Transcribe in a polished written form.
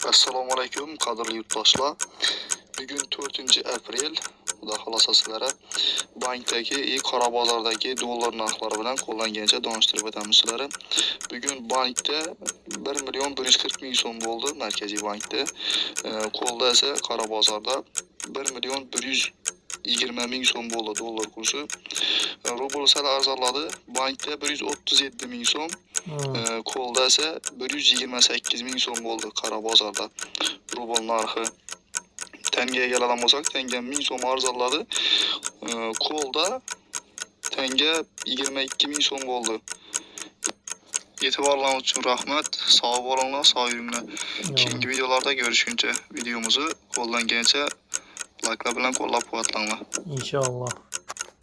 Assalomu alaykum qadrli yurtdoshlar. Bugun 4-aprel. Xudo xolasa sizlarga bankdagi qora bozordagi dollar narxlari bilan qo'llangancha donishtirib o'tamiz sizlarga. Bugun bankda 1.140.000 so'm bo'ldi Markaziy bankda. Qo'lda esa qora bozorda 1.120.000 so'm bo'ldi dollar kursi. Rubl sal arzonladi. Bankda 137.000 so'm. Qo'lda esa 128.000 so'm bo'ldi qora bozorda. Rubl narxi tangaga keladigan bo'lsak, tanga 1000 so'm arzonladi. Qo'lda tanga 22.000 so'm bo'ldi. E'tiborlariniz uchun rahmat. Sog' bo'linglar, sog' yuringlar. Keyingi videolarda görüşünce videomuzu qo'llangancha like'lar bilan qo'llab-quvvatlanglar. İnşallah.